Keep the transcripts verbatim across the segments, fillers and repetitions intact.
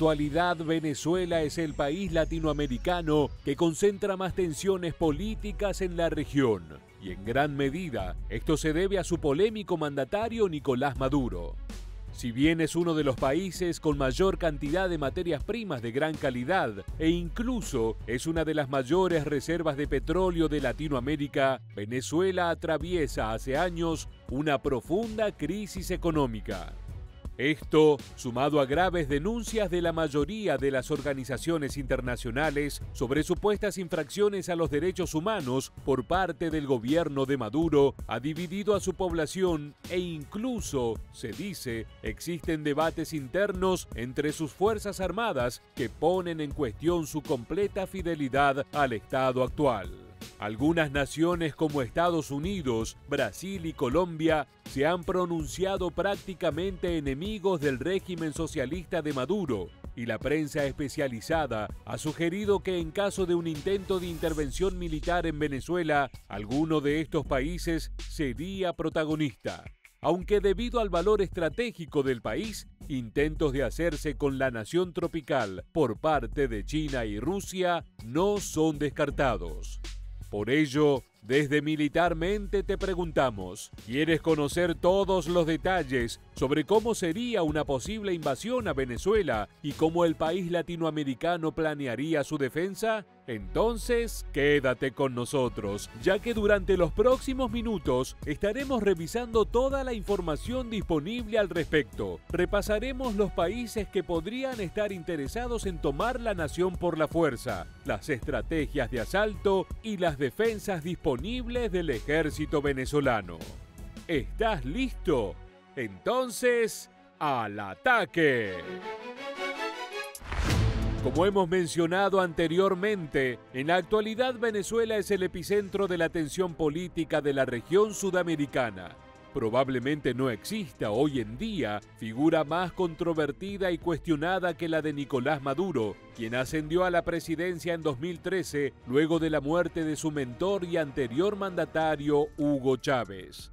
actualidad, Venezuela es el país latinoamericano que concentra más tensiones políticas en la región, y en gran medida esto se debe a su polémico mandatario Nicolás Maduro. Si bien es uno de los países con mayor cantidad de materias primas de gran calidad e incluso es una de las mayores reservas de petróleo de Latinoamérica, Venezuela atraviesa hace años una profunda crisis económica. Esto, sumado a graves denuncias de la mayoría de las organizaciones internacionales sobre supuestas infracciones a los derechos humanos por parte del gobierno de Maduro, ha dividido a su población e incluso, se dice, existen debates internos entre sus fuerzas armadas que ponen en cuestión su completa fidelidad al Estado actual. Algunas naciones como Estados Unidos, Brasil y Colombia se han pronunciado prácticamente enemigos del régimen socialista de Maduro, y la prensa especializada ha sugerido que en caso de un intento de intervención militar en Venezuela, alguno de estos países sería protagonista. Aunque debido al valor estratégico del país, intentos de hacerse con la nación tropical por parte de China y Rusia no son descartados. Por ello, desde Militarmente te preguntamos, ¿quieres conocer todos los detalles sobre cómo sería una posible invasión a Venezuela y cómo el país latinoamericano planearía su defensa? Entonces, quédate con nosotros, ya que durante los próximos minutos estaremos revisando toda la información disponible al respecto. Repasaremos los países que podrían estar interesados en tomar la nación por la fuerza, las estrategias de asalto y las defensas disponibles del ejército venezolano. ¿Estás listo? Entonces, ¡al ataque! Como hemos mencionado anteriormente, en la actualidad Venezuela es el epicentro de la tensión política de la región sudamericana. Probablemente no exista hoy en día figura más controvertida y cuestionada que la de Nicolás Maduro, quien ascendió a la presidencia en dos mil trece luego de la muerte de su mentor y anterior mandatario Hugo Chávez.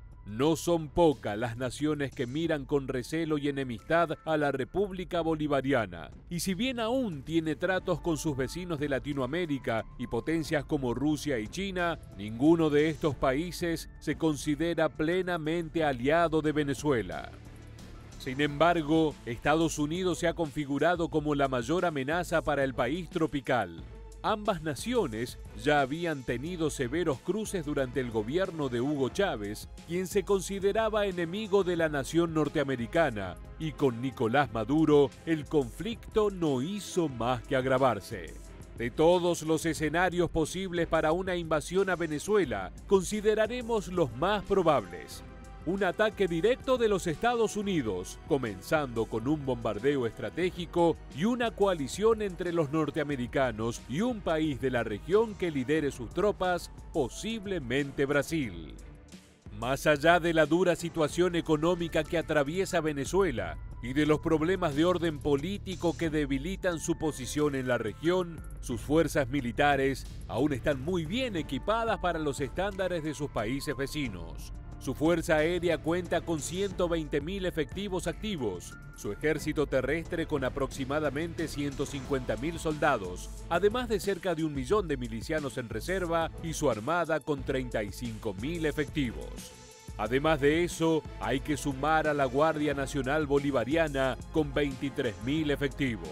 No son pocas las naciones que miran con recelo y enemistad a la República Bolivariana, y si bien aún tiene tratos con sus vecinos de Latinoamérica y potencias como Rusia y China, ninguno de estos países se considera plenamente aliado de Venezuela. Sin embargo, Estados Unidos se ha configurado como la mayor amenaza para el país tropical. Ambas naciones ya habían tenido severos cruces durante el gobierno de Hugo Chávez, quien se consideraba enemigo de la nación norteamericana, y con Nicolás Maduro el conflicto no hizo más que agravarse. De todos los escenarios posibles para una invasión a Venezuela, consideraremos los más probables. Un ataque directo de los Estados Unidos, comenzando con un bombardeo estratégico y una coalición entre los norteamericanos y un país de la región que lidere sus tropas, posiblemente Brasil. Más allá de la dura situación económica que atraviesa Venezuela y de los problemas de orden político que debilitan su posición en la región, sus fuerzas militares aún están muy bien equipadas para los estándares de sus países vecinos. Su fuerza aérea cuenta con ciento veinte mil efectivos activos, su ejército terrestre con aproximadamente ciento cincuenta mil soldados, además de cerca de un millón de milicianos en reserva y su armada con treinta y cinco mil efectivos. Además de eso, hay que sumar a la Guardia Nacional Bolivariana con veintitrés mil efectivos.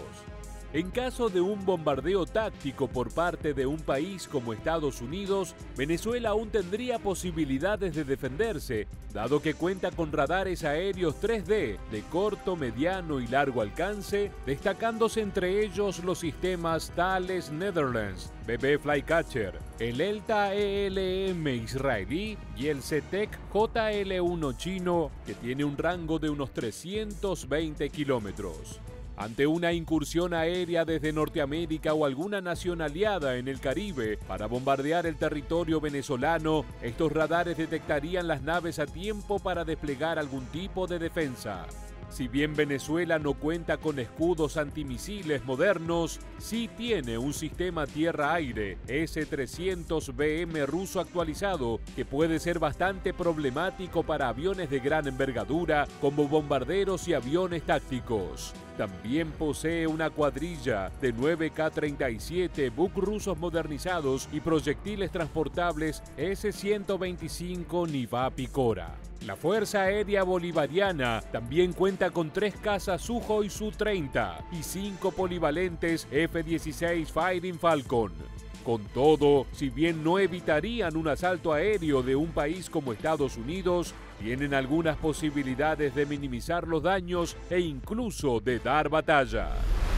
En caso de un bombardeo táctico por parte de un país como Estados Unidos, Venezuela aún tendría posibilidades de defenderse, dado que cuenta con radares aéreos tres D de corto, mediano y largo alcance, destacándose entre ellos los sistemas Thales Netherlands, B B Flycatcher, el ELTA E L M israelí y el SETEC J L uno chino, que tiene un rango de unos trescientos veinte kilómetros. Ante una incursión aérea desde Norteamérica o alguna nación aliada en el Caribe para bombardear el territorio venezolano, estos radares detectarían las naves a tiempo para desplegar algún tipo de defensa. Si bien Venezuela no cuenta con escudos antimisiles modernos, sí tiene un sistema tierra-aire S trescientos B M ruso actualizado que puede ser bastante problemático para aviones de gran envergadura como bombarderos y aviones tácticos. también posee una cuadrilla de nueve K treinta y siete, Buk rusos modernizados y proyectiles transportables ese ciento veinticinco Niva Picora. La Fuerza Aérea Bolivariana también cuenta con tres cazas Sukhoi Su treinta y cinco polivalentes F dieciséis Fighting Falcon. Con todo, si bien no evitarían un asalto aéreo de un país como Estados Unidos, tienen algunas posibilidades de minimizar los daños e incluso de dar batalla.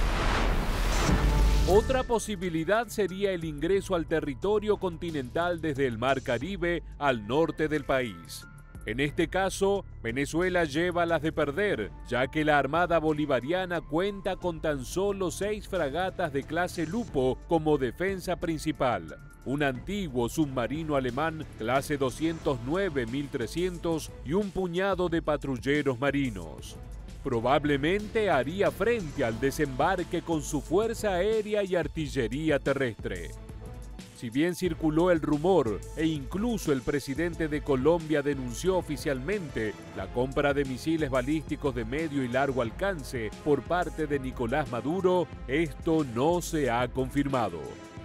Otra posibilidad sería el ingreso al territorio continental desde el Mar Caribe al norte del país. En este caso, Venezuela lleva las de perder, ya que la Armada Bolivariana cuenta con tan solo seis fragatas de clase Lupo como defensa principal, un antiguo submarino alemán clase doscientos nueve mil trescientos y un puñado de patrulleros marinos. Probablemente haría frente al desembarque con su fuerza aérea y artillería terrestre. Si bien circuló el rumor e incluso el presidente de Colombia denunció oficialmente la compra de misiles balísticos de medio y largo alcance por parte de Nicolás Maduro, esto no se ha confirmado.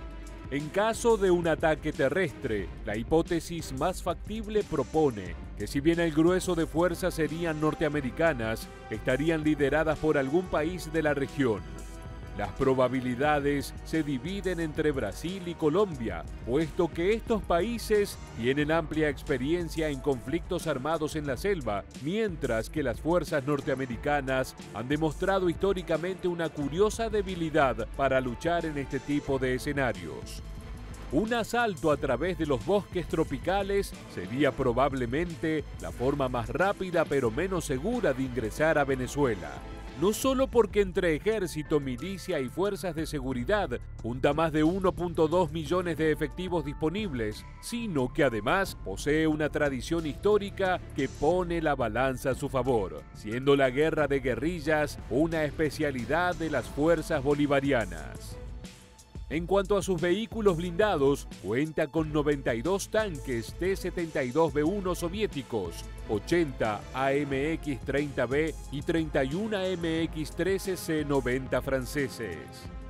En caso de un ataque terrestre, la hipótesis más factible propone que si bien el grueso de fuerzas serían norteamericanas, estarían lideradas por algún país de la región. Las probabilidades se dividen entre Brasil y Colombia, puesto que estos países tienen amplia experiencia en conflictos armados en la selva, mientras que las fuerzas norteamericanas han demostrado históricamente una curiosa debilidad para luchar en este tipo de escenarios. Un asalto a través de los bosques tropicales sería probablemente la forma más rápida pero menos segura de ingresar a Venezuela. No solo porque entre ejército, milicia y fuerzas de seguridad junta más de uno punto dos millones de efectivos disponibles, sino que además posee una tradición histórica que pone la balanza a su favor, siendo la guerra de guerrillas una especialidad de las fuerzas bolivarianas. En cuanto a sus vehículos blindados, cuenta con noventa y dos tanques T setenta y dos B uno soviéticos, ochenta A M X treinta B y treinta y uno A M X trece C noventa franceses.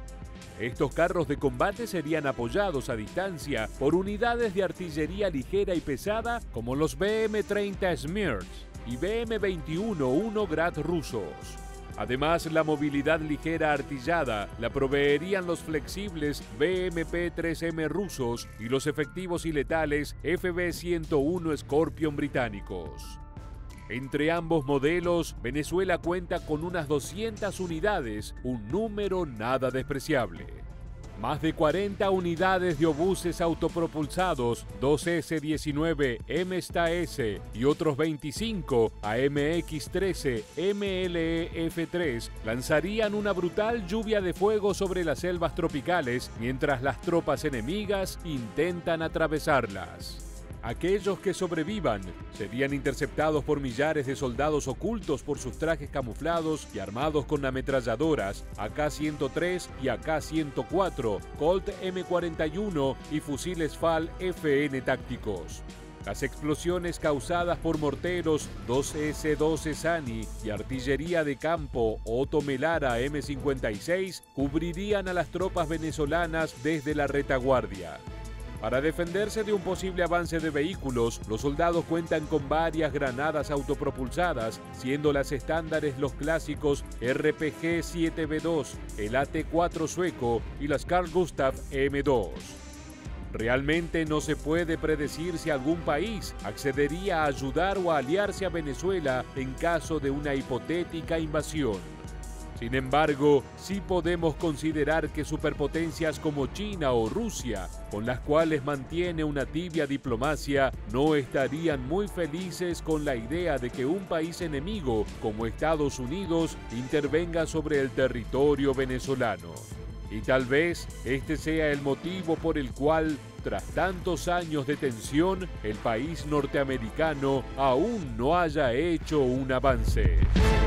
Estos carros de combate serían apoyados a distancia por unidades de artillería ligera y pesada como los B M treinta Smerch y B M veintiuno uno Grad rusos. Además, la movilidad ligera artillada la proveerían los flexibles B M P tres M rusos y los efectivos y letales F B ciento uno Scorpion británicos. Entre ambos modelos, Venezuela cuenta con unas doscientas unidades, un número nada despreciable. Más de cuarenta unidades de obuses autopropulsados, dos ese diecinueve M S T A S y otros veinticinco A M X trece M L E F tres lanzarían una brutal lluvia de fuego sobre las selvas tropicales mientras las tropas enemigas intentan atravesarlas. Aquellos que sobrevivan serían interceptados por millares de soldados ocultos por sus trajes camuflados y armados con ametralladoras A K ciento tres y A K ciento cuatro, Colt M cuarenta y uno y fusiles F A L F N tácticos. Las explosiones causadas por morteros dos ese doce Sani y artillería de campo Otto Melara M cincuenta y seis cubrirían a las tropas venezolanas desde la retaguardia. Para defenderse de un posible avance de vehículos, los soldados cuentan con varias granadas autopropulsadas, siendo las estándares los clásicos R P G siete B dos, el A T cuatro sueco y las Carl Gustaf M dos. Realmente no se puede predecir si algún país accedería a ayudar o a aliarse a Venezuela en caso de una hipotética invasión. Sin embargo, sí podemos considerar que superpotencias como China o Rusia, con las cuales mantiene una tibia diplomacia, no estarían muy felices con la idea de que un país enemigo como Estados Unidos intervenga sobre el territorio venezolano. Y tal vez este sea el motivo por el cual, tras tantos años de tensión, el país norteamericano aún no haya hecho un avance.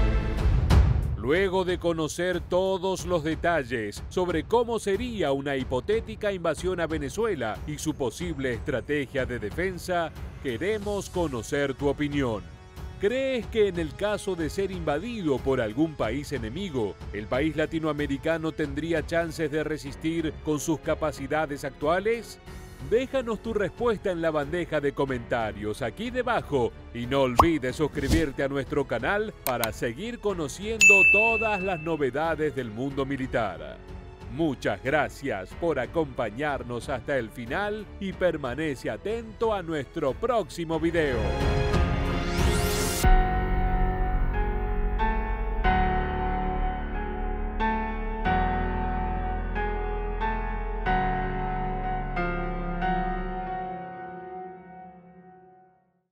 Luego de conocer todos los detalles sobre cómo sería una hipotética invasión a Venezuela y su posible estrategia de defensa, queremos conocer tu opinión. ¿Crees que en el caso de ser invadido por algún país enemigo, el país latinoamericano tendría chances de resistir con sus capacidades actuales? Déjanos tu respuesta en la bandeja de comentarios aquí debajo y no olvides suscribirte a nuestro canal para seguir conociendo todas las novedades del mundo militar. Muchas gracias por acompañarnos hasta el final y permanece atento a nuestro próximo video.